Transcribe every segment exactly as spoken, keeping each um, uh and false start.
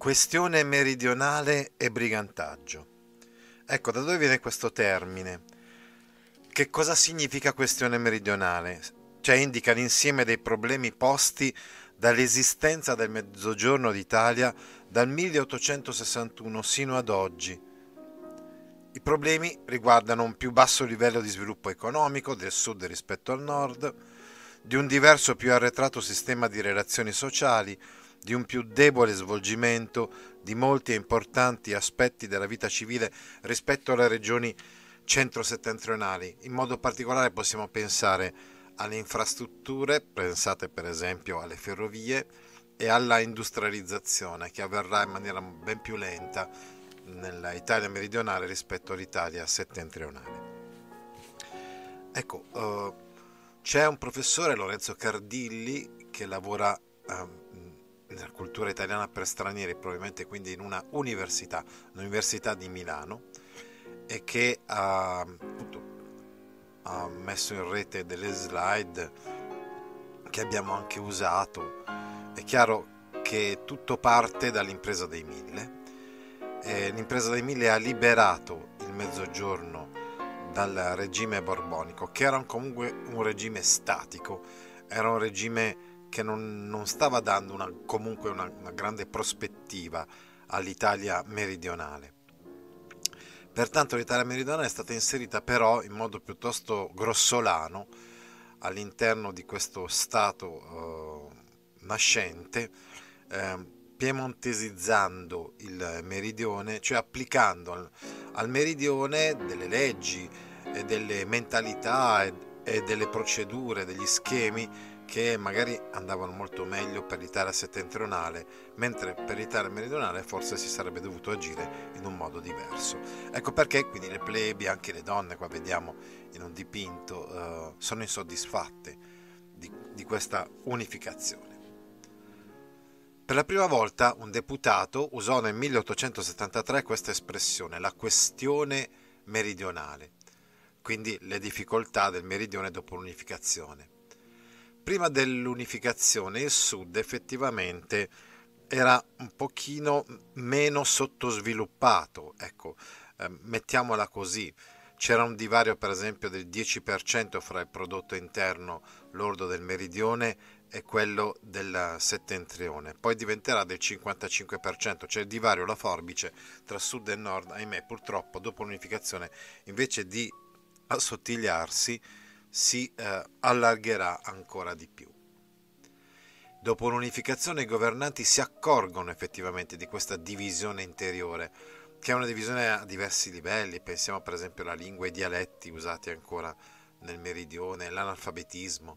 Questione meridionale e brigantaggio. Ecco, da dove viene questo termine? Che cosa significa questione meridionale? Cioè indica l'insieme dei problemi posti dall'esistenza del Mezzogiorno d'Italia dal milleottocentosessantuno sino ad oggi. I problemi riguardano un più basso livello di sviluppo economico del sud rispetto al nord, di un diverso più arretrato sistema di relazioni sociali, di un più debole svolgimento di molti e importanti aspetti della vita civile rispetto alle regioni centro-settentrionali. In modo particolare possiamo pensare alle infrastrutture, pensate per esempio alle ferrovie, e alla industrializzazione che avverrà in maniera ben più lenta nella Italia meridionale rispetto all'Italia settentrionale. Ecco, uh, c'è un professore, Lorenzo Cardilli, che lavora um, nella cultura italiana per stranieri, probabilmente quindi in una università, l'Università di Milano, e che ha, appunto, ha messo in rete delle slide che abbiamo anche usato. È chiaro che tutto parte dall'impresa dei mille. E l'impresa dei mille ha liberato il Mezzogiorno dal regime borbonico, che era comunque un regime statico, era un regime che non, non stava dando una, comunque una, una grande prospettiva all'Italia meridionale. Pertanto l'Italia meridionale è stata inserita però in modo piuttosto grossolano all'interno di questo Stato eh, nascente, eh, piemontesizzando il meridione, cioè applicando al, al meridione delle leggi e delle mentalità e, e delle procedure, degli schemi che magari andavano molto meglio per l'Italia settentrionale, mentre per l'Italia meridionale forse si sarebbe dovuto agire in un modo diverso. Ecco perché quindi le plebi, anche le donne, qua vediamo in un dipinto, eh, sono insoddisfatte di, di questa unificazione. Per la prima volta un deputato usò nel milleottocentosettantatré questa espressione, la questione meridionale, quindi le difficoltà del meridione dopo l'unificazione. Prima dell'unificazione il sud effettivamente era un pochino meno sottosviluppato, ecco, eh, mettiamola così. C'era un divario per esempio del dieci per cento fra il prodotto interno lordo del meridione e quello del settentrione, poi diventerà del cinquantacinque per cento, cioè il divario, la forbice tra sud e nord, ahimè purtroppo dopo l'unificazione invece di assottigliarsi si eh, allargherà ancora di più. Dopo l'unificazione i governanti si accorgono effettivamente di questa divisione interiore, che è una divisione a diversi livelli, pensiamo per esempio alla lingua e ai dialetti usati ancora nel meridione, l'analfabetismo.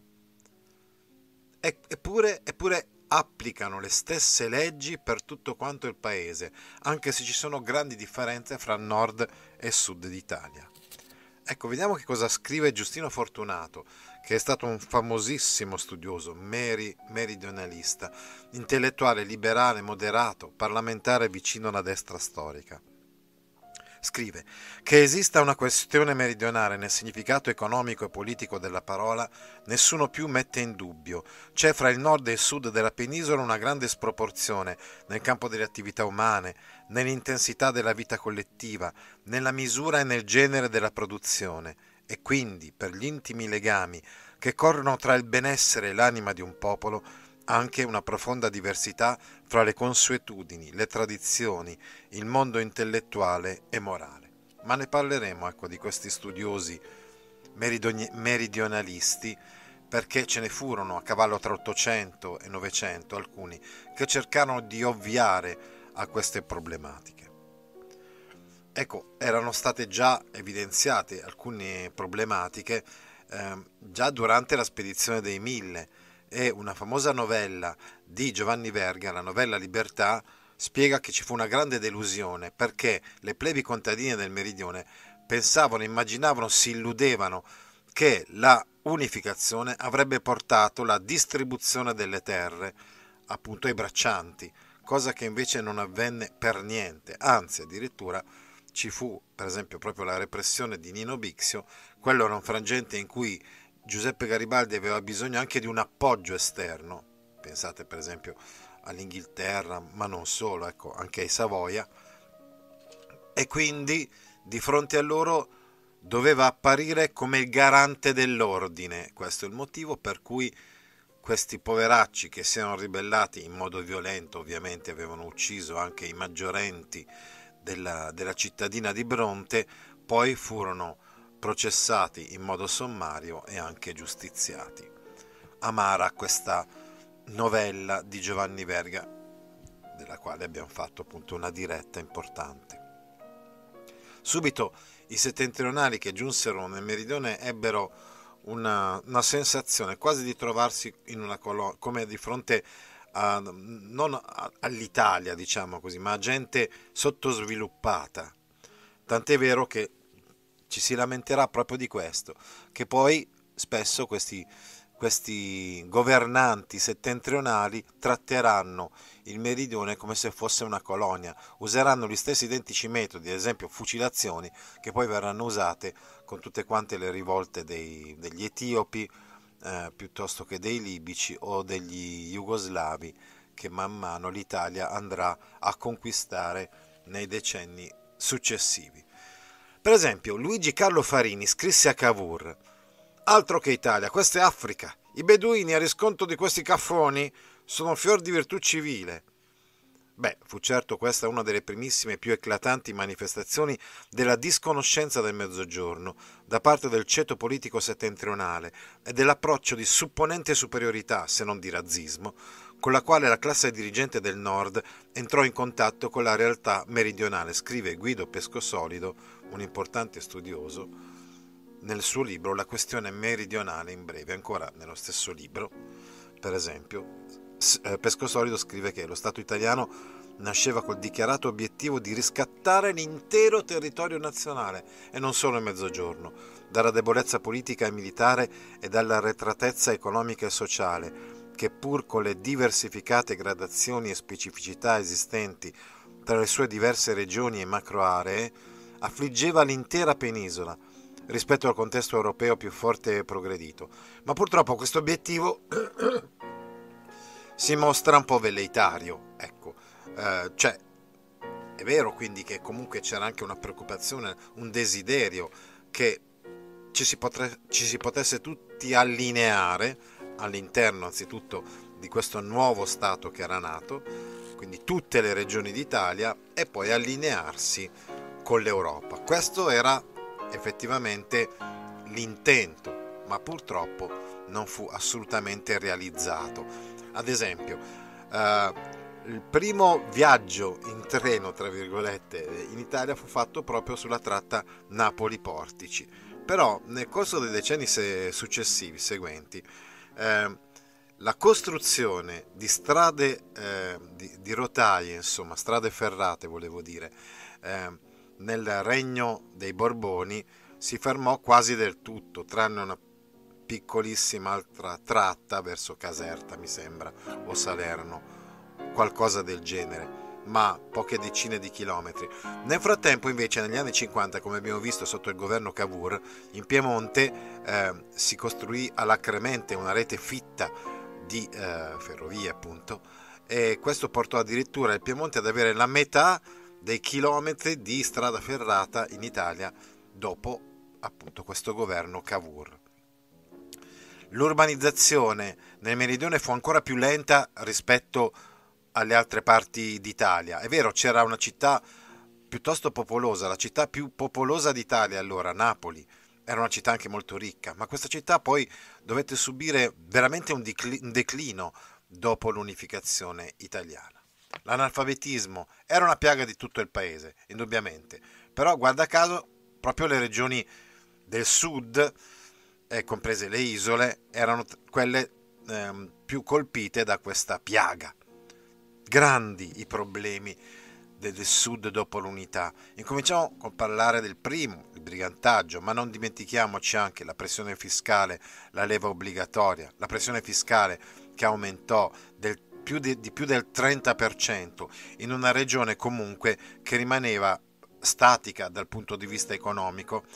Eppure, eppure applicano le stesse leggi per tutto quanto il paese, anche se ci sono grandi differenze fra nord e sud d'Italia. Ecco, vediamo che cosa scrive Giustino Fortunato, che è stato un famosissimo studioso, meri, meridionalista, intellettuale liberale, moderato, parlamentare vicino alla destra storica. Scrive che esista una questione meridionale nel significato economico e politico della parola, nessuno più mette in dubbio. C'è fra il nord e il sud della penisola una grande sproporzione nel campo delle attività umane, nell'intensità della vita collettiva, nella misura e nel genere della produzione, e quindi per gli intimi legami che corrono tra il benessere e l'anima di un popolo, anche una profonda diversità fra le consuetudini, le tradizioni, il mondo intellettuale e morale. Ma ne parleremo, ecco, di questi studiosi meridionalisti, perché ce ne furono a cavallo tra Ottocento e Novecento alcuni che cercarono di ovviare a queste problematiche. Ecco, erano state già evidenziate alcune problematiche eh, già durante la spedizione dei Mille, e una famosa novella di Giovanni Verga, la novella Libertà, spiega che ci fu una grande delusione perché le plebi contadine del meridione pensavano, immaginavano, si illudevano che la unificazione avrebbe portato la distribuzione delle terre appunto ai braccianti, cosa che invece non avvenne per niente, anzi addirittura ci fu per esempio proprio la repressione di Nino Bixio. Quello era un frangente in cui Giuseppe Garibaldi aveva bisogno anche di un appoggio esterno, pensate per esempio all'Inghilterra, ma non solo, ecco, anche ai Savoia, e quindi di fronte a loro doveva apparire come il garante dell'ordine. Questo è il motivo per cui questi poveracci che si erano ribellati in modo violento, ovviamente avevano ucciso anche i maggiorenti della, della cittadina di Bronte, poi furono processati in modo sommario e anche giustiziati. Amara questa novella di Giovanni Verga, della quale abbiamo fatto appunto una diretta importante. Subito i settentrionali che giunsero nel meridione ebbero una, una sensazione quasi di trovarsi in una colonia, come di fronte a, non a, all'Italia, diciamo così, ma a gente sottosviluppata. Tant'è vero che ci si lamenterà proprio di questo, che poi spesso questi, questi governanti settentrionali tratteranno il meridione come se fosse una colonia, useranno gli stessi identici metodi, ad esempio fucilazioni, che poi verranno usate con tutte quante le rivolte dei, degli etiopi, eh, piuttosto che dei libici o degli jugoslavi, che man mano l'Italia andrà a conquistare nei decenni successivi. Per esempio, Luigi Carlo Farini scrisse a Cavour: altro che Italia, questa è Africa. I beduini, a riscontro di questi caffoni, sono fior di virtù civile. Beh, fu certo questa una delle primissime e più eclatanti manifestazioni della disconoscenza del Mezzogiorno da parte del ceto politico settentrionale e dell'approccio di supponente superiorità, se non di razzismo, con la quale la classe dirigente del Nord entrò in contatto con la realtà meridionale, scrive Guido Pescosolido, un importante studioso, nel suo libro La questione meridionale in breve. Ancora nello stesso libro, per esempio, Pescosolido scrive che lo Stato italiano nasceva col dichiarato obiettivo di riscattare l'intero territorio nazionale e non solo il Mezzogiorno, dalla debolezza politica e militare e dalla arretratezza economica e sociale che, pur con le diversificate gradazioni e specificità esistenti tra le sue diverse regioni e macroaree, affliggeva l'intera penisola rispetto al contesto europeo più forte e progredito. Ma purtroppo questo obiettivo si mostra un po' velleitario, ecco, eh, cioè è vero quindi che comunque c'era anche una preoccupazione, un desiderio che ci si, potre, ci si potesse tutti allineare all'interno anzitutto di questo nuovo Stato che era nato, quindi tutte le regioni d'Italia, e poi allinearsi con l'Europa. Questo era effettivamente l'intento, ma purtroppo non fu assolutamente realizzato. Ad esempio, eh, il primo viaggio in treno, tra virgolette, in Italia fu fatto proprio sulla tratta Napoli-Portici, però nel corso dei decenni successivi, seguenti, eh, la costruzione di strade, eh, di, di rotaie, insomma, strade ferrate, volevo dire, eh, nel regno dei Borboni si fermò quasi del tutto, tranne una piccolissima altra tratta verso Caserta, mi sembra, o Salerno, qualcosa del genere, ma poche decine di chilometri. Nel frattempo, invece, negli anni cinquanta, come abbiamo visto sotto il governo Cavour, in Piemonte eh, si costruì alacremente una rete fitta di eh, ferrovie, appunto, e questo portò addirittura il Piemonte ad avere la metà dei chilometri di strada ferrata in Italia dopo appunto questo governo Cavour. L'urbanizzazione nel meridione fu ancora più lenta rispetto alle altre parti d'Italia. È vero, c'era una città piuttosto popolosa, la città più popolosa d'Italia allora, Napoli, era una città anche molto ricca, ma questa città poi dovette subire veramente un, declino, un declino dopo l'unificazione italiana. L'analfabetismo era una piaga di tutto il paese, indubbiamente, però guarda caso proprio le regioni del sud, eh, comprese le isole, erano quelle eh, più colpite da questa piaga. Grandi i problemi del sud dopo l'unità. Incominciamo a parlare del primo, il brigantaggio, ma non dimentichiamoci anche la pressione fiscale, la leva obbligatoria, la pressione fiscale che aumentò del più di, di più del trenta per cento in una regione comunque che rimaneva statica dal punto di vista economico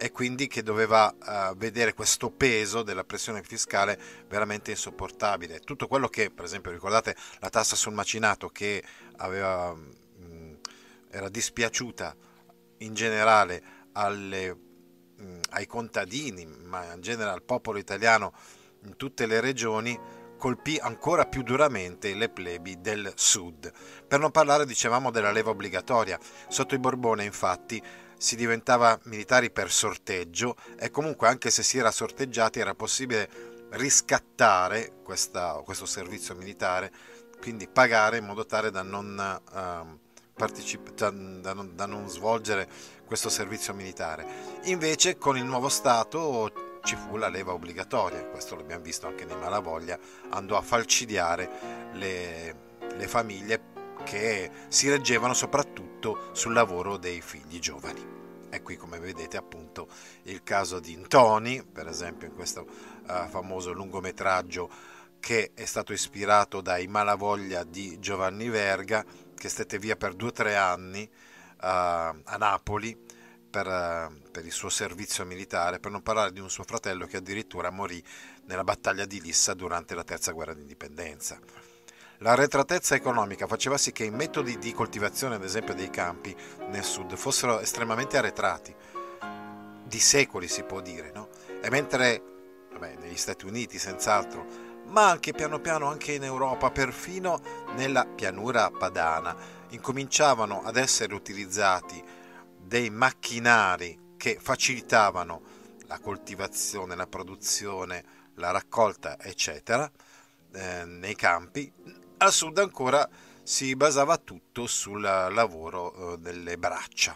e quindi che doveva uh, vedere questo peso della pressione fiscale veramente insopportabile. Tutto quello che, per esempio, ricordate la tassa sul macinato che aveva, mh, era dispiaciuta in generale alle, mh, ai contadini, ma in generale al popolo italiano in tutte le regioni, colpì ancora più duramente le plebi del sud. Per non parlare, dicevamo, della leva obbligatoria. Sotto i Borbone, infatti, si diventava militari per sorteggio e comunque, anche se si era sorteggiati, era possibile riscattare questa, questo servizio militare, quindi pagare in modo tale da non, uh, particip- da, da, non, da non svolgere questo servizio militare. Invece con il nuovo Stato ci fu la leva obbligatoria, questo l'abbiamo visto anche nei Malavoglia, andò a falcidiare le, le famiglie che si reggevano soprattutto sul lavoro dei figli giovani. E qui, come vedete, appunto il caso di Ntoni, per esempio, in questo uh, famoso lungometraggio che è stato ispirato dai Malavoglia di Giovanni Verga, che stette via per due o tre anni uh, a Napoli per, uh, per il suo servizio militare, per non parlare di un suo fratello che addirittura morì nella battaglia di Lissa durante la terza guerra d'indipendenza. L'arretratezza economica faceva sì che i metodi di coltivazione, ad esempio, dei campi nel sud fossero estremamente arretrati, di secoli si può dire, no? E mentre vabbè, negli Stati Uniti senz'altro, ma anche piano piano anche in Europa, perfino nella pianura padana, incominciavano ad essere utilizzati dei macchinari che facilitavano la coltivazione, la produzione, la raccolta, eccetera, eh, nei campi. Al sud ancora si basava tutto sul lavoro eh, delle braccia.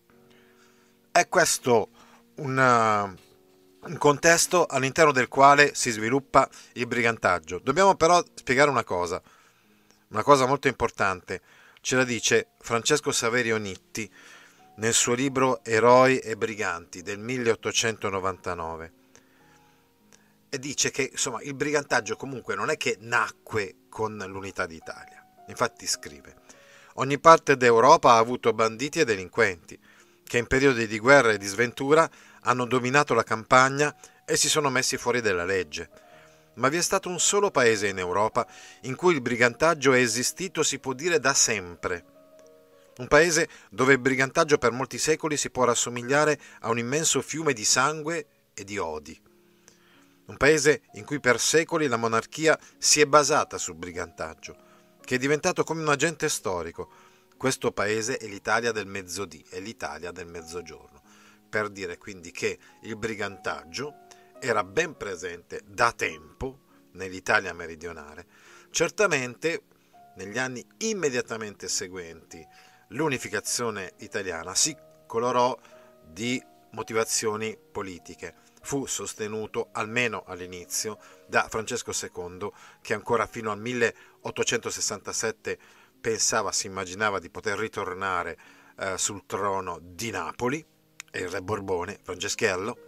È questo un, un contesto all'interno del quale si sviluppa il brigantaggio. Dobbiamo però spiegare una cosa, una cosa molto importante. Ce la dice Francesco Saverio Nitti nel suo libro Eroi e briganti del milleottocentonovantanove. E dice che insomma il brigantaggio comunque non è che nacque con l'unità d'Italia. Infatti scrive: ogni parte d'Europa ha avuto banditi e delinquenti che in periodi di guerra e di sventura hanno dominato la campagna e si sono messi fuori dalla legge. Ma vi è stato un solo paese in Europa in cui il brigantaggio è esistito, si può dire, da sempre. Un paese dove il brigantaggio per molti secoli si può rassomigliare a un immenso fiume di sangue e di odi. Un paese in cui per secoli la monarchia si è basata sul brigantaggio, che è diventato come un agente storico. Questo paese è l'Italia del mezzodì, è l'Italia del mezzogiorno, per dire quindi che il brigantaggio era ben presente da tempo nell'Italia meridionale. Certamente negli anni immediatamente seguenti l'unificazione italiana si colorò di motivazioni politiche. Fu sostenuto, almeno all'inizio, da Francesco secondo, che ancora fino al milleottocentosessantasette pensava, si immaginava di poter ritornare eh, sul trono di Napoli, e il re Borbone, Franceschello,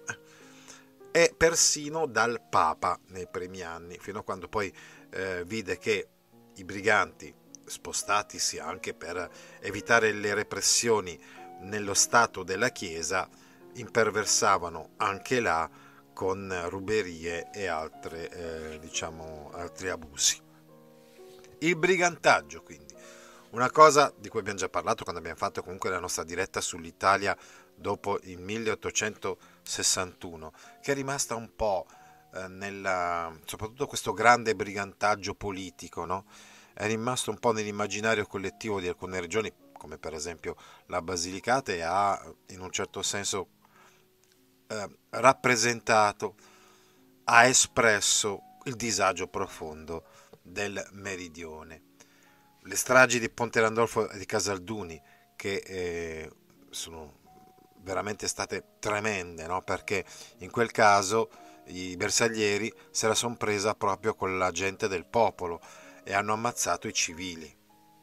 e persino dal Papa nei primi anni, fino a quando poi eh, vide che i briganti, spostatisi anche per evitare le repressioni nello stato della Chiesa, imperversavano anche là con ruberie e altre, eh, diciamo, altri abusi. Il brigantaggio, quindi, una cosa di cui abbiamo già parlato quando abbiamo fatto comunque la nostra diretta sull'Italia dopo il milleottocentosessantuno, che è rimasta un po' eh, nella, soprattutto questo grande brigantaggio politico, no? È rimasto un po' nell'immaginario collettivo di alcune regioni, come per esempio la Basilicata, e ha in un certo senso eh, rappresentato, ha espresso il disagio profondo del meridione. Le stragi di Ponte Landolfo e di Casalduni, che eh, sono veramente state tremende, no? Perché in quel caso i bersaglieri se la sono presa proprio con la gente del popolo e hanno ammazzato i civili.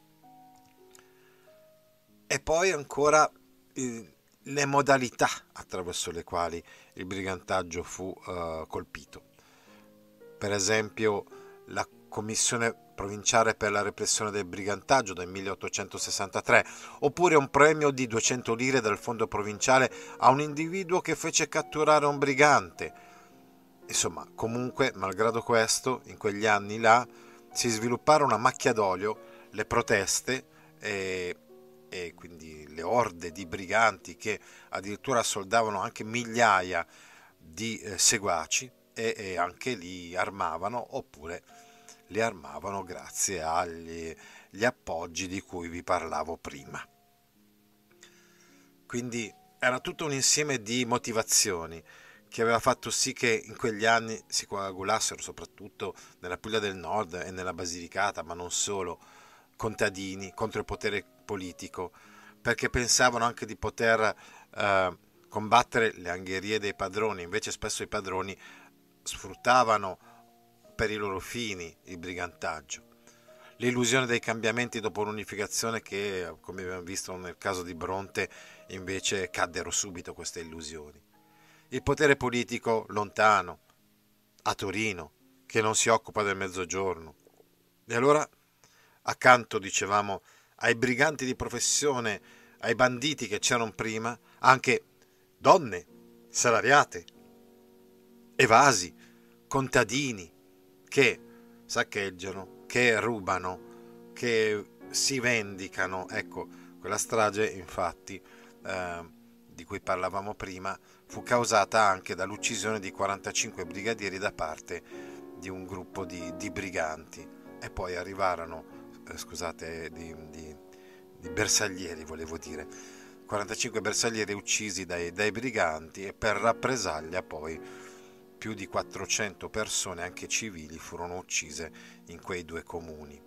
E poi ancora eh, le modalità attraverso le quali il brigantaggio fu eh, colpito. Per esempio la commissione provinciale per la repressione del brigantaggio del milleottocentosessantatré, oppure un premio di duecento lire dal fondo provinciale a un individuo che fece catturare un brigante. Insomma, comunque, malgrado questo, in quegli anni là si svilupparono a macchia d'olio le proteste e, e quindi le orde di briganti che addirittura assoldavano anche migliaia di eh, seguaci e, e anche li armavano, oppure li armavano grazie agli gli appoggi di cui vi parlavo prima. Quindi era tutto un insieme di motivazioni che aveva fatto sì che in quegli anni si coagulassero, soprattutto nella Puglia del Nord e nella Basilicata, ma non solo, contadini contro il potere politico, perché pensavano anche di poter eh, combattere le angherie dei padroni. Invece spesso i padroni sfruttavano per i loro fini il brigantaggio. L'illusione dei cambiamenti dopo l'unificazione che, come abbiamo visto nel caso di Bronte, invece caddero subito queste illusioni. Il potere politico lontano, a Torino, che non si occupa del mezzogiorno. E allora, accanto, dicevamo, ai briganti di professione, ai banditi che c'erano prima, anche donne salariate, evasi, contadini che saccheggiano, che rubano, che si vendicano. Ecco, quella strage, infatti, eh, di cui parlavamo prima, fu causata anche dall'uccisione di quarantacinque brigadieri da parte di un gruppo di, di briganti, e poi arrivarono, eh, scusate, di, di, di bersaglieri, volevo dire, quarantacinque bersaglieri uccisi dai, dai briganti, e per rappresaglia poi più di quattrocento persone, anche civili, furono uccise in quei due comuni.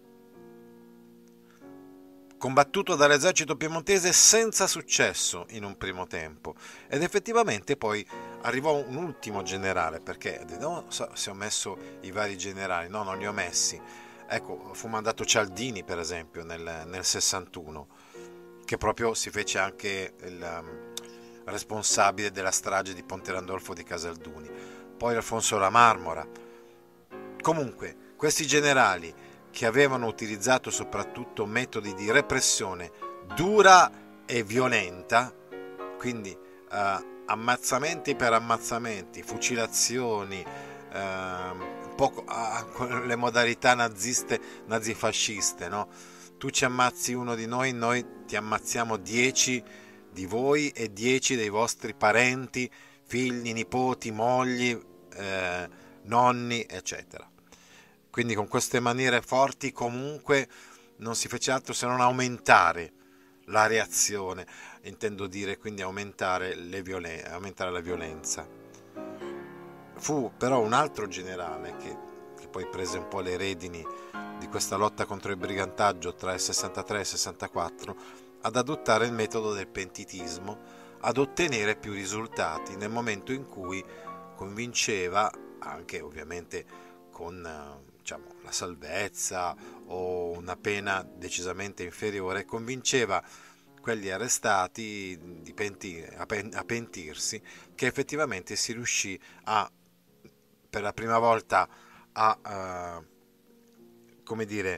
Combattuto dall'esercito piemontese senza successo in un primo tempo, ed effettivamente poi arrivò un ultimo generale, perché non so se ho messo i vari generali, no, non li ho messi. Ecco, fu mandato Cialdini, per esempio, nel, nel sessantuno, che proprio si fece anche il um, responsabile della strage di Ponte Randolfo di Casalduni. Poi Alfonso La Marmora. Comunque, questi generali, che avevano utilizzato soprattutto metodi di repressione dura e violenta, quindi eh, ammazzamenti per ammazzamenti, fucilazioni, eh, poco, ah, con le modalità naziste, nazifasciste, no? Tu ci ammazzi uno di noi, noi ti ammazziamo dieci di voi e dieci dei vostri parenti, figli, nipoti, mogli, eh, nonni, eccetera. Quindi con queste maniere forti comunque non si fece altro se non aumentare la reazione, intendo dire, quindi aumentare, le violen- aumentare la violenza. Fu però un altro generale che, che poi prese un po' le redini di questa lotta contro il brigantaggio tra il sessantatré e il sessantaquattro ad adottare il metodo del pentitismo, ad ottenere più risultati nel momento in cui convinceva, anche ovviamente con diciamo, la salvezza o una pena decisamente inferiore, convinceva quelli arrestati di penti, a, pen, a pentirsi, che effettivamente si riuscì a, per la prima volta, a, uh, come dire,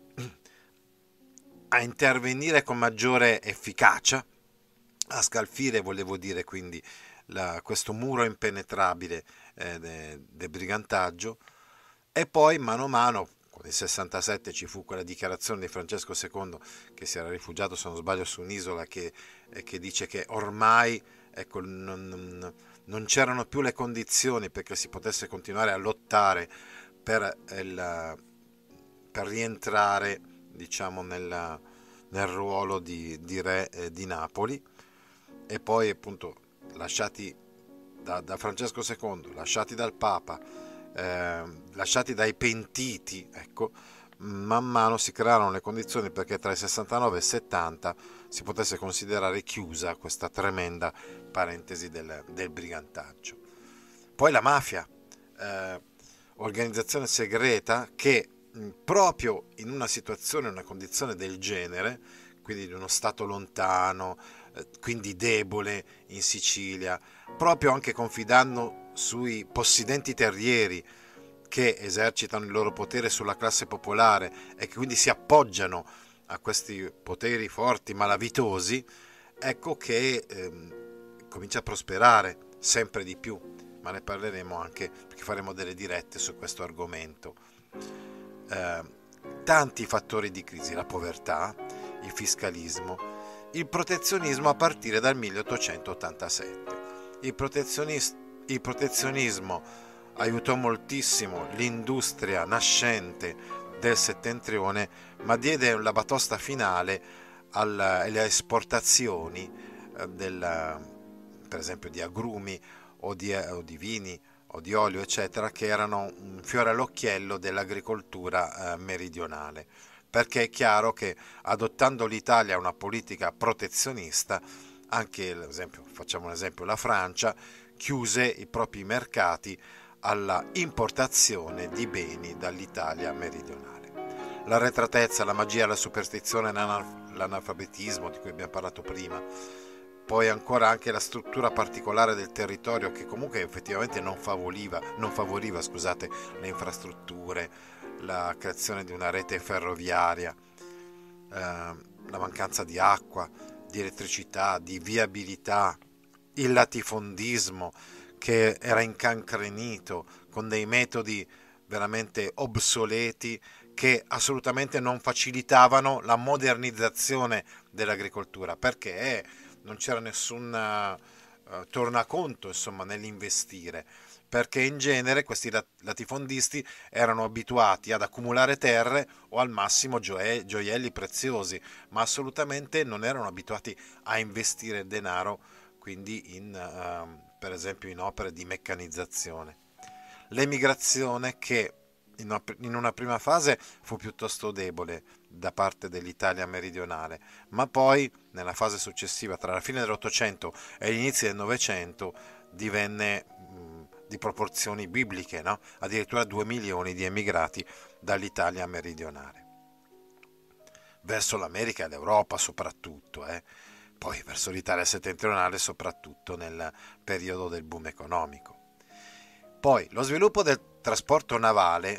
a intervenire con maggiore efficacia, a scalfire, volevo dire, quindi la, questo muro impenetrabile eh, del de brigantaggio. E poi mano a mano, con il sessantasette ci fu quella dichiarazione di Francesco secondo, che si era rifugiato, se non sbaglio, su un'isola, che, eh, che dice che ormai ecco, non, non c'erano più le condizioni perché si potesse continuare a lottare per, il, per rientrare, diciamo, nel, nel ruolo di, di re eh, di Napoli. E poi appunto lasciati da, da Francesco secondo, lasciati dal Papa, Eh, lasciati dai pentiti, ecco, man mano si crearono le condizioni perché tra il sessantanove e il settanta si potesse considerare chiusa questa tremenda parentesi del, del brigantaggio. Poi la mafia, eh, organizzazione segreta che mh, proprio in una situazione, una condizione del genere, quindi di uno stato lontano, eh, quindi debole in Sicilia, proprio anche confidando sui possidenti terrieri che esercitano il loro potere sulla classe popolare e che quindi si appoggiano a questi poteri forti malavitosi, ecco che ehm, comincia a prosperare sempre di più, ma ne parleremo anche perché faremo delle dirette su questo argomento. Eh, tanti fattori di crisi, la povertà, il fiscalismo, il protezionismo a partire dal milleottocentottantasette. Il, protezionis- il protezionismo aiutò moltissimo l'industria nascente del settentrione, ma diede la batosta finale alla- alle esportazioni eh, del, per esempio di agrumi o di, o di vini o di olio, eccetera, che erano un fiore all'occhiello dell'agricoltura eh, meridionale. Perché è chiaro che adottando l'Italia una politica protezionista, anche, ad esempio, facciamo un esempio, la Francia chiuse i propri mercati alla importazione di beni dall'Italia meridionale. L'arretratezza, la magia, la superstizione, l'analfabetismo di cui abbiamo parlato prima, poi ancora anche la struttura particolare del territorio che comunque effettivamente non favoriva, non favoriva scusate, le infrastrutture, la creazione di una rete ferroviaria, eh, la mancanza di acqua, di elettricità, di viabilità, il latifondismo che era incancrenito con dei metodi veramente obsoleti che assolutamente non facilitavano la modernizzazione dell'agricoltura, perché non c'era nessun uh, tornaconto insomma nell'investire, perché in genere questi latifondisti erano abituati ad accumulare terre o al massimo gioie- gioielli preziosi, ma assolutamente non erano abituati a investire denaro, quindi in, uh, per esempio in opere di meccanizzazione. L'emigrazione che in una prima fase fu piuttosto debole da parte dell'Italia meridionale, ma poi nella fase successiva, tra la fine dell'Ottocento e gli inizi del Novecento, divenne mh, di proporzioni bibliche, no? Addirittura due milioni di emigrati dall'Italia meridionale verso l'America e l'Europa soprattutto, eh? Poi verso l'Italia settentrionale soprattutto nel periodo del boom economico. Poi lo sviluppo del trasporto navale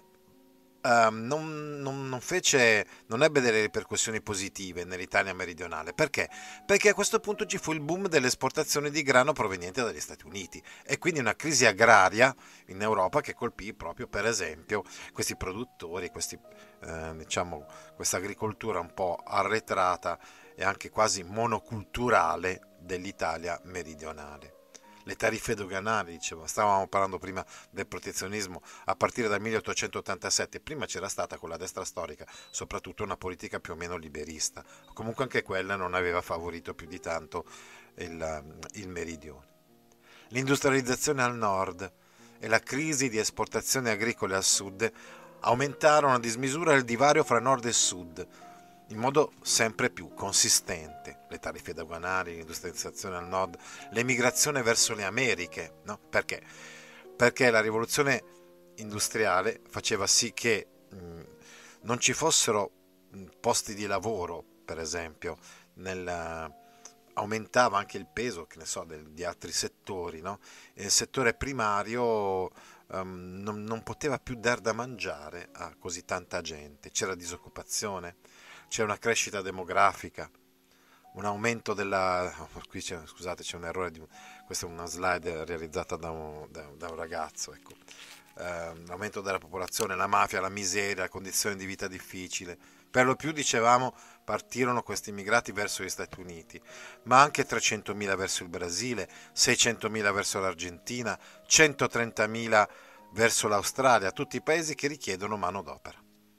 um, non, non, non, fece, non ebbe delle ripercussioni positive nell'Italia meridionale. Perché? Perché a questo punto ci fu il boom delle esportazioni di grano proveniente dagli Stati Uniti e quindi una crisi agraria in Europa che colpì proprio, per esempio, questi produttori, questi, eh, diciamo, questa agricoltura un po' arretrata e anche quasi monoculturale dell'Italia meridionale. Le tariffe doganali, dicevo, stavamo parlando prima del protezionismo, a partire dal milleottocentottantasette, prima c'era stata con la destra storica soprattutto una politica più o meno liberista, comunque anche quella non aveva favorito più di tanto il, il meridione. L'industrializzazione al nord e la crisi di esportazioni agricole al sud aumentarono a dismisura il divario fra nord e sud, in modo sempre più consistente. Le tariffe doganali, l'industrializzazione al nord, l'emigrazione verso le Americhe, no? Perché? Perché la rivoluzione industriale faceva sì che mh, non ci fossero mh, posti di lavoro, per esempio, nel, aumentava anche il peso, che ne so, del, di altri settori, no? E il settore primario um, non, non poteva più dar da mangiare a così tanta gente, c'era disoccupazione, c'è una crescita demografica, un aumento della... Qui c'è, scusate, c'è un errore, di... questa è una slide realizzata da un, da, da un ragazzo, ecco. Eh, l'aumento della popolazione, la mafia, la miseria, la condizione di vita difficile. Per lo più, dicevamo, partirono questi immigrati verso gli Stati Uniti, ma anche trecentomila verso il Brasile, seicentomila verso l'Argentina, centotrentamila verso l'Australia, tutti i paesi che richiedono manodopera.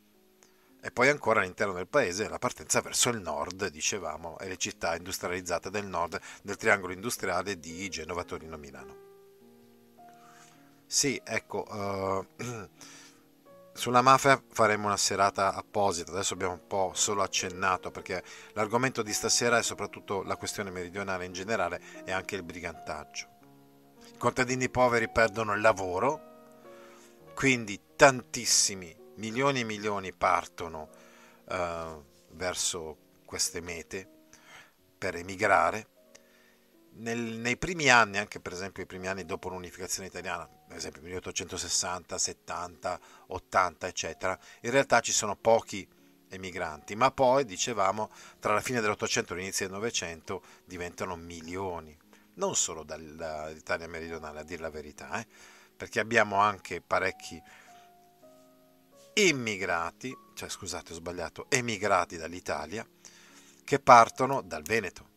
E poi ancora all'interno del paese la partenza verso il nord, dicevamo, e le città industrializzate del nord del triangolo industriale di Genova, Torino, Milano. Sì, ecco, uh, sulla mafia faremo una serata apposita, adesso abbiamo un po' solo accennato perché l'argomento di stasera è soprattutto la questione meridionale in generale e anche il brigantaggio. I contadini poveri perdono il lavoro, quindi tantissimi milioni e milioni partono uh, verso queste mete per emigrare. nel, nei primi anni, anche per esempio i primi anni dopo l'unificazione italiana, per esempio milleottocentosessanta, settanta, ottanta, eccetera, in realtà ci sono pochi emigranti, ma poi, dicevamo, tra la fine dell'Ottocento e l'inizio del Novecento diventano milioni, non solo dall'Italia meridionale, a dir la verità, eh, perché abbiamo anche parecchi immigrati, cioè scusate ho sbagliato, emigrati dall'Italia, che partono dal Veneto.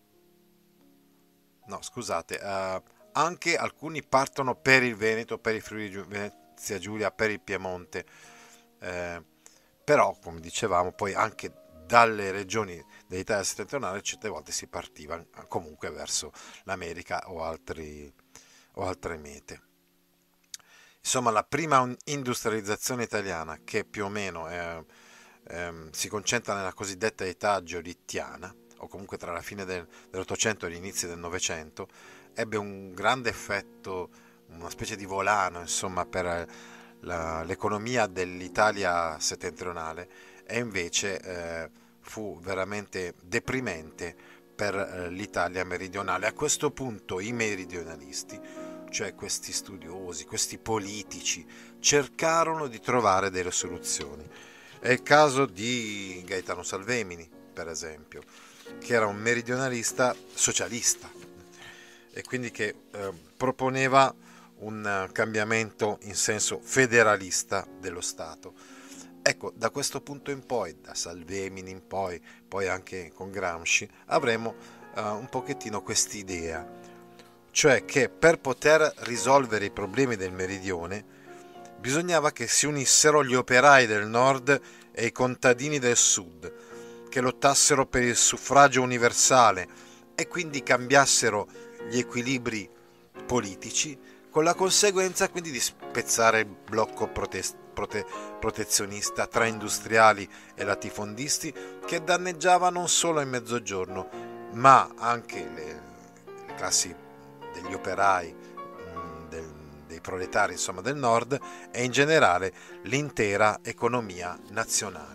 No, scusate, eh, anche alcuni partono per il Veneto, per il Friuli Venezia Giulia, per il Piemonte, eh, però come dicevamo poi anche dalle regioni dell'Italia settentrionale certe volte si partiva comunque verso l'America o, altri, o altre mete. Insomma, la prima industrializzazione italiana, che più o meno eh, ehm, si concentra nella cosiddetta età giolittiana, o comunque tra la fine del, dell'Ottocento e l'inizio del Novecento, ebbe un grande effetto, una specie di volano, insomma, per la, l'economia dell'Italia settentrionale, e invece eh, fu veramente deprimente per eh, l'Italia meridionale. A questo punto i meridionalisti, cioè questi studiosi, questi politici, cercarono di trovare delle soluzioni. È il caso di Gaetano Salvemini, per esempio, che era un meridionalista socialista e quindi che eh, proponeva un cambiamento in senso federalista dello Stato. Ecco, da questo punto in poi, da Salvemini in poi, poi anche con Gramsci, avremo eh, un pochettino quest'idea, cioè che per poter risolvere i problemi del meridione bisognava che si unissero gli operai del nord e i contadini del sud, che lottassero per il suffragio universale e quindi cambiassero gli equilibri politici, con la conseguenza quindi di spezzare il blocco protest- prote- protezionista tra industriali e latifondisti, che danneggiava non solo il mezzogiorno ma anche le, le classi degli operai, mh, del, dei proletari insomma del nord, e in generale l'intera economia nazionale.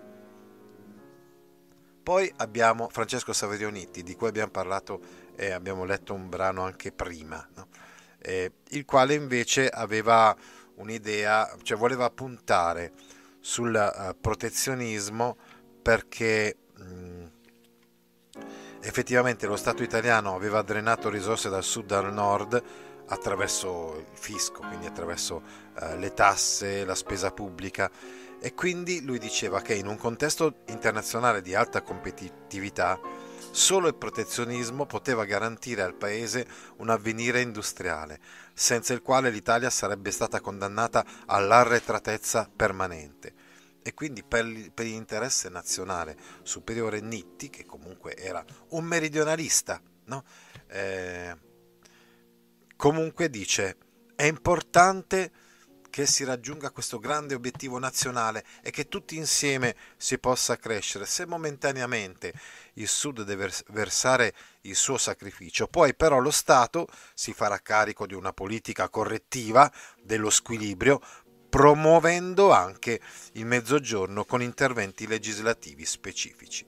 Poi abbiamo Francesco Saverioniti, di cui abbiamo parlato e abbiamo letto un brano anche prima, no? eh, il quale invece aveva un'idea, cioè voleva puntare sul uh, protezionismo, perché mh, effettivamente lo Stato italiano aveva drenato risorse dal sud al nord attraverso il fisco, quindi attraverso uh, le tasse, la spesa pubblica, e quindi lui diceva che in un contesto internazionale di alta competitività solo il protezionismo poteva garantire al paese un avvenire industriale, senza il quale l'Italia sarebbe stata condannata all'arretratezza permanente. E quindi per, per l'interesse nazionale superiore, Nitti, che comunque era un meridionalista, no? eh, comunque dice: è importante che si raggiunga questo grande obiettivo nazionale e che tutti insieme si possa crescere. Se momentaneamente il Sud deve versare il suo sacrificio, poi però lo Stato si farà carico di una politica correttiva dello squilibrio, promuovendo anche il Mezzogiorno con interventi legislativi specifici.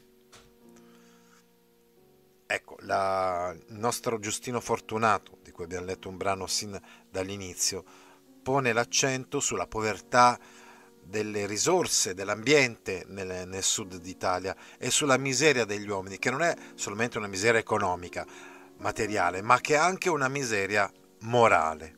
Ecco, la, il nostro Giustino Fortunato, di cui abbiamo letto un brano sin dall'inizio, pone l'accento sulla povertà delle risorse, dell'ambiente nel, nel sud d'Italia, e sulla miseria degli uomini, che non è solamente una miseria economica, materiale, ma che è anche una miseria morale.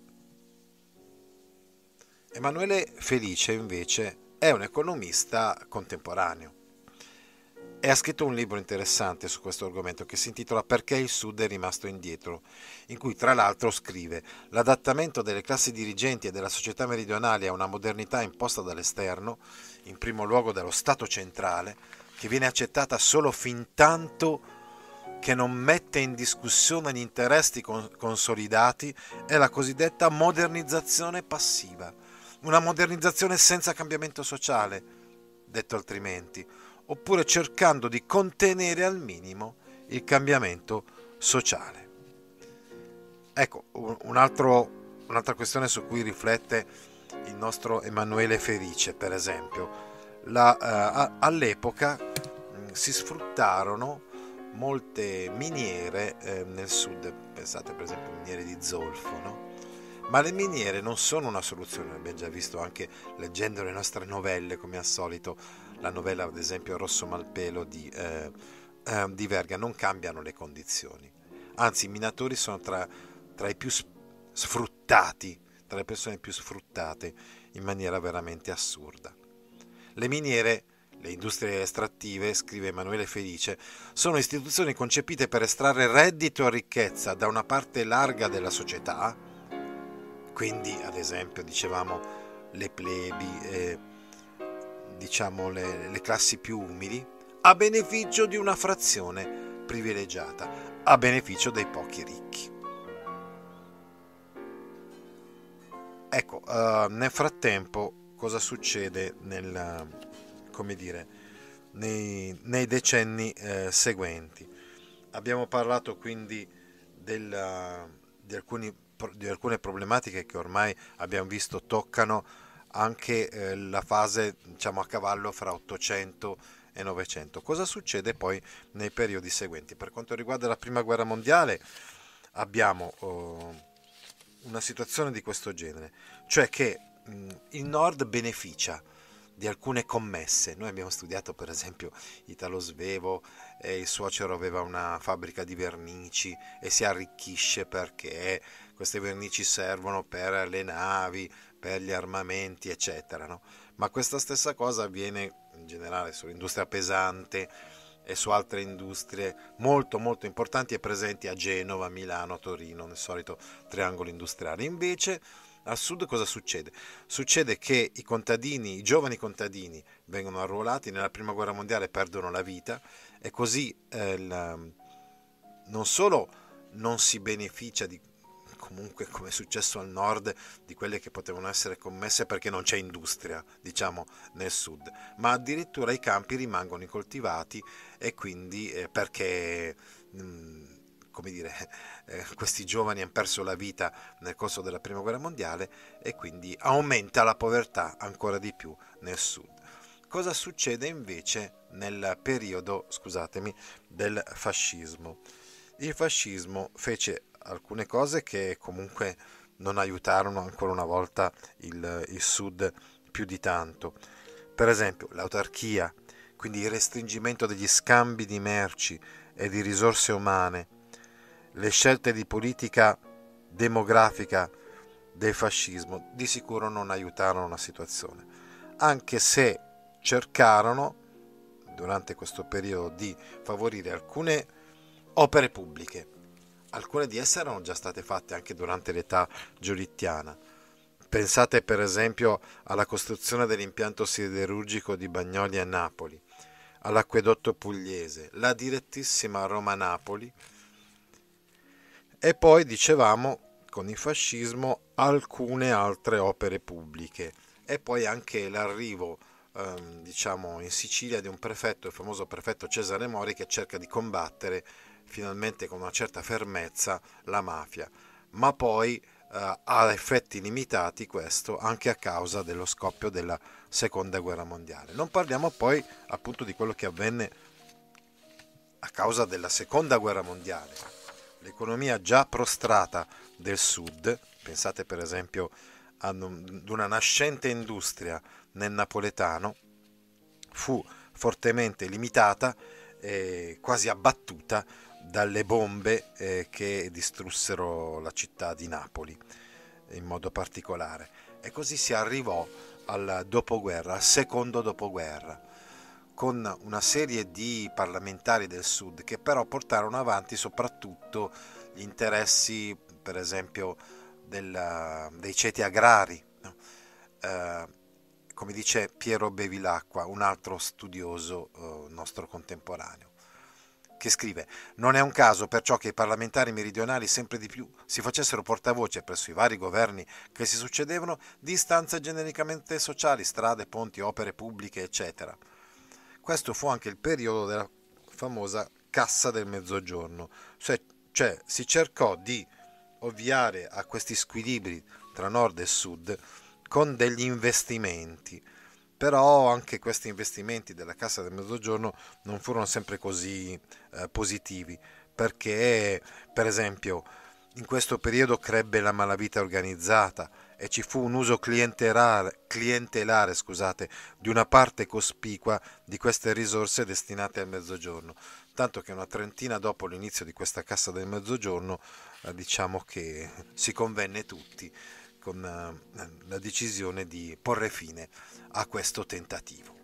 Emanuele Felice invece è un economista contemporaneo e ha scritto un libro interessante su questo argomento che si intitola Perché il Sud è rimasto indietro, in cui tra l'altro scrive: l'adattamento delle classi dirigenti e della società meridionale a una modernità imposta dall'esterno, in primo luogo dallo Stato centrale, che viene accettata solo fintanto che non mette in discussione gli interessi consolidati, è la cosiddetta modernizzazione passiva, una modernizzazione senza cambiamento sociale, detto altrimenti, oppure cercando di contenere al minimo il cambiamento sociale. Ecco, un altro, un'altra questione su cui riflette il nostro Emanuele Felice, per esempio, la, uh, all'epoca mh, si sfruttarono molte miniere eh, nel sud, pensate per esempio a miniere di zolfo, no? Ma le miniere non sono una soluzione, l'abbiamo già visto anche leggendo le nostre novelle, come al solito, la novella ad esempio Rosso Malpelo di, eh, eh, di Verga, non cambiano le condizioni. Anzi, i minatori sono tra, tra i più sfruttati, tra le persone più sfruttate in maniera veramente assurda. Le miniere, le industrie estrattive, scrive Emanuele Felice, sono istituzioni concepite per estrarre reddito e ricchezza da una parte larga della società, quindi ad esempio dicevamo le plebi, eh, diciamo le, le classi più umili, a beneficio di una frazione privilegiata, a beneficio dei pochi ricchi. Ecco, uh, nel frattempo cosa succede nel, come dire, nei, nei decenni eh, seguenti? Abbiamo parlato quindi del, di, alcuni, di alcune problematiche che ormai abbiamo visto toccano anche eh, la fase, diciamo, a cavallo fra ottocento e novecento. Cosa succede poi nei periodi seguenti? Per quanto riguarda la Prima Guerra Mondiale abbiamo oh, una situazione di questo genere, cioè che mh, il Nord beneficia di alcune commesse. Noi abbiamo studiato per esempio Italo Svevo, e il suocero aveva una fabbrica di vernici e si arricchisce perché queste vernici servono per le navi, per gli armamenti, eccetera, no? Ma questa stessa cosa avviene in generale sull'industria pesante e su altre industrie molto molto importanti e presenti a Genova, Milano, Torino, nel solito triangolo industriale. Invece al sud cosa succede? Succede che i contadini, i giovani contadini vengono arruolati nella prima guerra mondiale, perdono la vita e così eh, la, non solo non si beneficia di, comunque come è successo al nord, di quelle che potevano essere commesse perché non c'è industria, diciamo, nel sud, ma addirittura i campi rimangono incoltivati e quindi eh, perché mh, come dire, eh, questi giovani hanno perso la vita nel corso della prima guerra mondiale e quindi aumenta la povertà ancora di più nel sud. Cosa succede invece nel periodo, scusatemi, del fascismo? Il fascismo fece alcune cose che comunque non aiutarono ancora una volta il, il sud più di tanto. Per esempio l'autarchia, quindi il restringimento degli scambi di merci e di risorse umane, le scelte di politica demografica del fascismo di sicuro non aiutarono la situazione, anche se cercarono durante questo periodo di favorire alcune opere pubbliche. Alcune di esse erano già state fatte anche durante l'età giolittiana. Pensate per esempio alla costruzione dell'impianto siderurgico di Bagnoli a Napoli, all'acquedotto pugliese, la direttissima Roma-Napoli e poi, dicevamo, con il fascismo alcune altre opere pubbliche e poi anche l'arrivo ehm, diciamo in Sicilia di un prefetto, il famoso prefetto Cesare Mori, che cerca di combattere finalmente con una certa fermezza la mafia, ma poi eh, ha effetti limitati questo anche a causa dello scoppio della seconda guerra mondiale. Non parliamo poi appunto di quello che avvenne a causa della seconda guerra mondiale. L'economia già prostrata del sud, pensate per esempio ad una nascente industria nel napoletano, fu fortemente limitata e quasi abbattuta dalle bombe eh, che distrussero la città di Napoli in modo particolare. E così si arrivò al dopoguerra, al secondo dopoguerra, con una serie di parlamentari del sud che però portarono avanti soprattutto gli interessi, per esempio, del, dei ceti agrari, no? eh, come dice Piero Bevilacqua, un altro studioso eh, nostro contemporaneo, che scrive: non è un caso perciò che i parlamentari meridionali sempre di più si facessero portavoce presso i vari governi che si succedevano di istanze genericamente sociali, strade, ponti, opere pubbliche, eccetera. Questo fu anche il periodo della famosa Cassa del Mezzogiorno, cioè, cioè si cercò di ovviare a questi squilibri tra nord e sud con degli investimenti Però anche questi investimenti della Cassa del Mezzogiorno non furono sempre così eh, positivi, perché per esempio in questo periodo crebbe la malavita organizzata e ci fu un uso clientelare, clientelare, scusate, di una parte cospicua di queste risorse destinate al Mezzogiorno, tanto che una trentina dopo l'inizio di questa Cassa del Mezzogiorno eh, diciamo che si convenne tutti con eh, la decisione di porre fine a questo tentativo.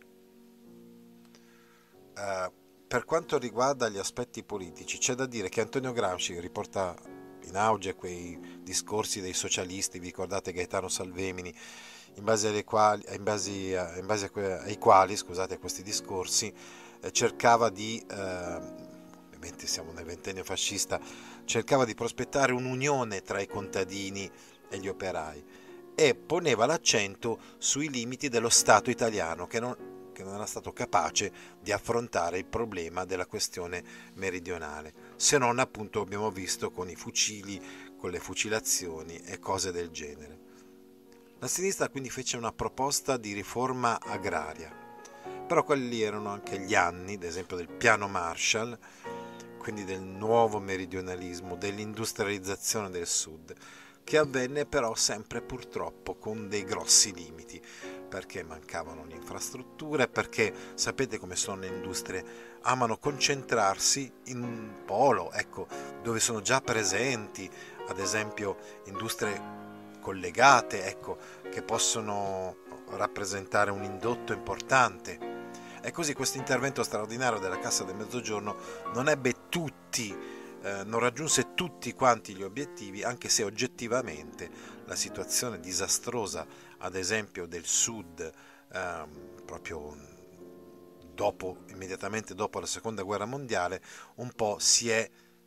Eh, per quanto riguarda gli aspetti politici, c'è da dire che Antonio Gramsci riporta in auge quei discorsi dei socialisti, vi ricordate Gaetano Salvemini, in base, alle quali, in base, a, in base ai quali, scusate, a questi discorsi, eh, cercava di, eh, ovviamente siamo nel ventennio fascista, cercava di prospettare un'unione tra i contadini e gli operai e poneva l'accento sui limiti dello Stato italiano che non, che non era stato capace di affrontare il problema della questione meridionale, se non appunto abbiamo visto con i fucili, con le fucilazioni e cose del genere. La sinistra quindi fece una proposta di riforma agraria, però quelli erano anche gli anni, ad esempio, del piano Marshall, quindi del nuovo meridionalismo, dell'industrializzazione del sud, che avvenne però sempre purtroppo con dei grossi limiti, perché mancavano le infrastrutture, perché sapete come sono le industrie, amano concentrarsi in un polo, ecco, dove sono già presenti, ad esempio, industrie collegate, ecco, che possono rappresentare un indotto importante. E così questo intervento straordinario della Cassa del Mezzogiorno non ebbe tutti, eh, non raggiunse tutti quanti gli obiettivi, anche se oggettivamente la situazione disastrosa, ad esempio del sud, ehm, proprio dopo, immediatamente dopo la seconda guerra mondiale, un po' si è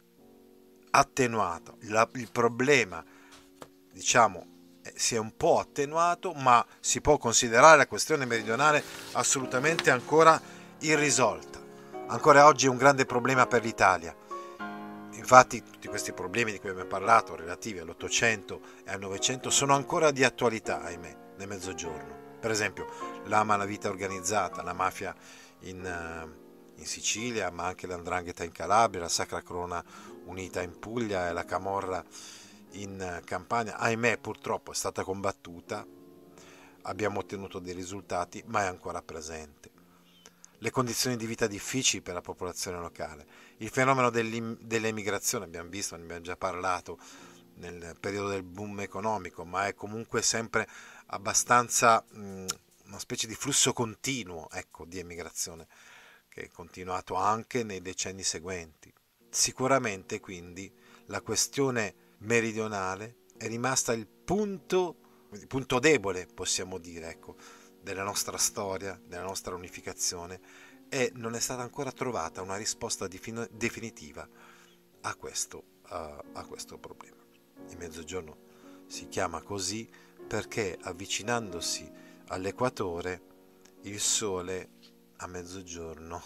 attenuato. La, il problema, diciamo, si è un po' attenuato, ma si può considerare la questione meridionale assolutamente ancora irrisolta. Ancora oggi è un grande problema per l'Italia. Infatti tutti questi problemi di cui abbiamo parlato, relativi all'Ottocento e al Novecento, sono ancora di attualità, ahimè, nel Mezzogiorno. Per esempio la malavita organizzata, la mafia in, in Sicilia, ma anche l'Andrangheta in Calabria, la Sacra Corona Unita in Puglia e la Camorra in Campania, ahimè purtroppo è stata combattuta, abbiamo ottenuto dei risultati, ma è ancora presente. Le condizioni di vita difficili per la popolazione locale, il fenomeno dell'emigrazione, abbiamo visto, ne abbiamo già parlato nel periodo del boom economico, ma è comunque sempre abbastanza mh, una specie di flusso continuo, ecco, di emigrazione, che è continuato anche nei decenni seguenti. Sicuramente quindi la questione meridionale è rimasta il punto, il punto debole, possiamo dire, ecco, della nostra storia, della nostra unificazione, e non è stata ancora trovata una risposta definitiva a questo, a, a questo problema. Il Mezzogiorno si chiama così perché avvicinandosi all'equatore il sole a mezzogiorno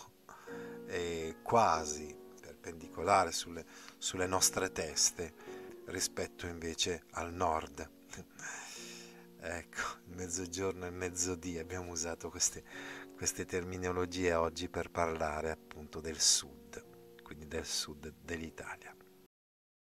è quasi perpendicolare sulle, sulle nostre teste rispetto invece al nord. Ecco, il mezzogiorno e mezzodì, abbiamo usato queste, queste terminologie oggi per parlare appunto del sud, quindi del sud dell'Italia.